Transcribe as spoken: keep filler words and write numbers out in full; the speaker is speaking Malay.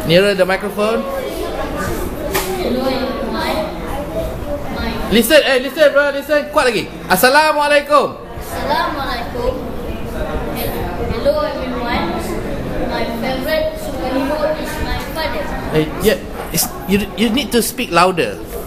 Nearer the microphone. Hello everyone. My Listen, eh, listen, bro, listen. Kuat lagi. Assalamualaikum. Assalamualaikum. Hello everyone. My favorite superhero is my father. Eh, yeah, it's, you you need to speak louder.